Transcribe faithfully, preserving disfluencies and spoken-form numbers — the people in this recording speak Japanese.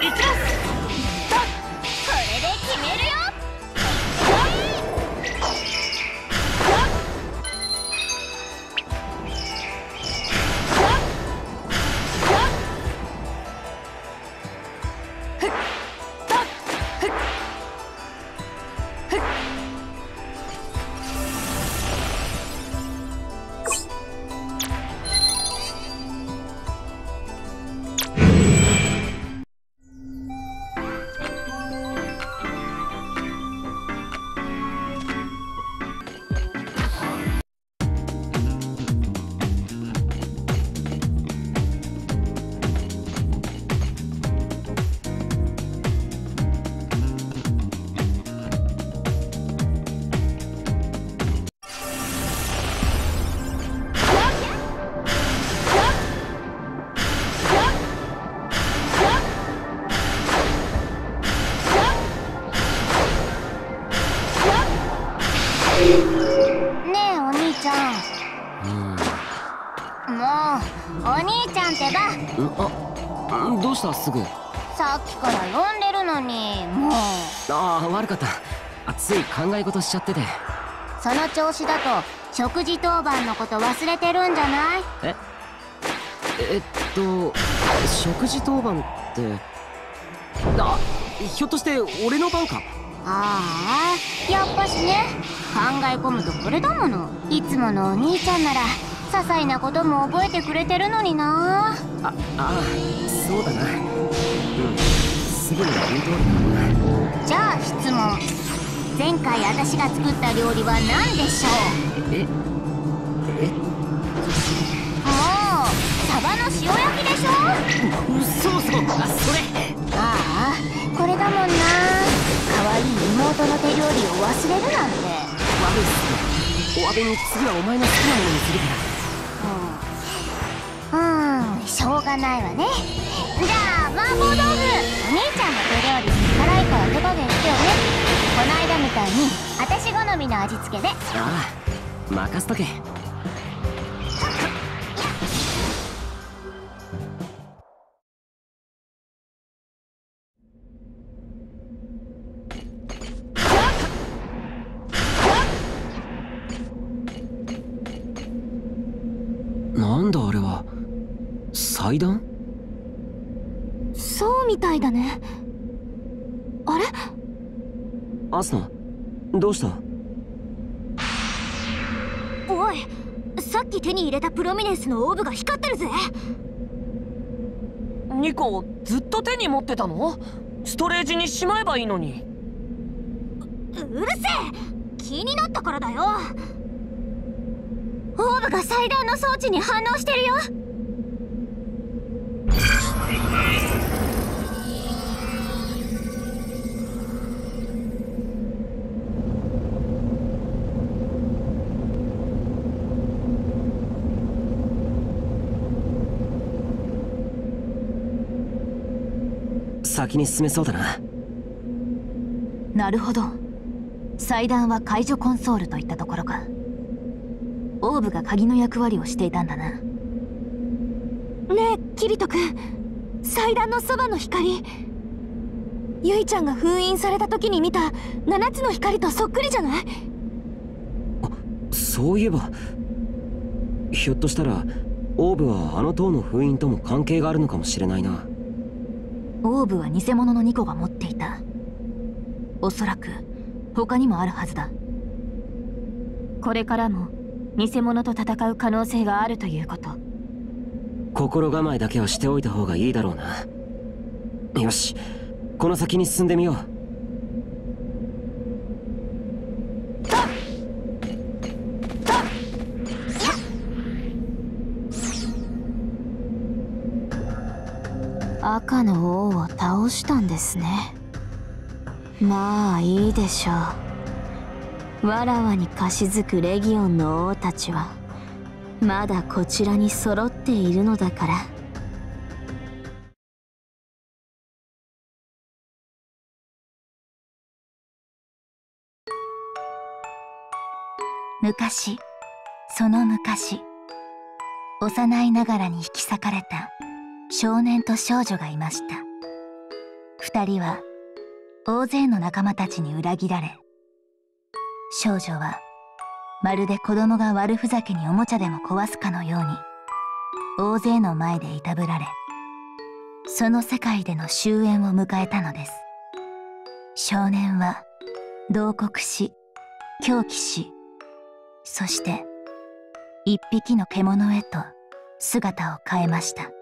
きます。 これで決めるよ。ねえお兄ちゃん。もうお兄ちゃんってば。 あ、どうしたすぐ。 さっきから呼んでるのにもう。 ああ、悪かった。あ、つい考え事しちゃってて。 その調子だと食事当番のこと忘れてるんじゃない？ ええっと食事当番って、あ、ひょっとして俺の番か？ ああ、やっぱしね。考え込むとこれだもの。いつものお兄ちゃんなら些細なことも覚えてくれてるのにな。 あ、ああ、そうだな。うん、すぐには言う通りだな。 じゃあ質問。前回私が作った料理は何でしょう？ ええもうサバの塩焼きでしょ？ そうそう、あ、それ。 ああ、これだもんな。可愛い妹の手料理を忘れるなんて。 悪いっす。お詫びに次はお前の好きなものにするから。うん、うん、しょうがないわね。じゃあ麻婆豆腐、お兄ちゃんの手料理辛いから手加減してよね。この間みたいに私好みの味付けで。 ああ、任せとけ。なんだあれは。祭壇？ そうみたいだね。あれ？ アスナ、どうした？ おい、さっき手に入れたプロミネンスのオーブが光ってるぜ。 ニコ、ずっと手に持ってたの？ストレージにしまえばいいのに。 う, うるせえ、気になったからだよ。オーブが祭壇の装置に反応してるよ。 先に進めそうだな。 なるほど。祭壇は解除コンソールといったところか。オーブが鍵の役割をしていたんだな。ねえキリト君、祭壇のそばの光、ユイちゃんが封印された時に見たななつの光とそっくりじゃない？ あ、そういえばひょっとしたらオーブはあの塔の封印とも関係があるのかもしれないな。 オーブは偽物のニコが持っていた。おそらく他にもあるはずだ。これからも偽物と戦う可能性があるということ。 心構えだけはしておいた方がいいだろうな。よし、この先に進んでみよう。 赤の王を倒したんですね。まあいいでしょう。わらわに貸し付くレギオンの王たちはまだこちらに揃っているのだから。昔、その昔、幼いながらに引き裂かれた少年と少女がいました。 二人は大勢の仲間たちに裏切られ、少女はまるで子供が悪ふざけにおもちゃでも壊すかのように大勢の前でいたぶられ、その世界での終焉を迎えたのです。少年は慟哭し、狂気し、そして一匹の獣へと姿を変えました。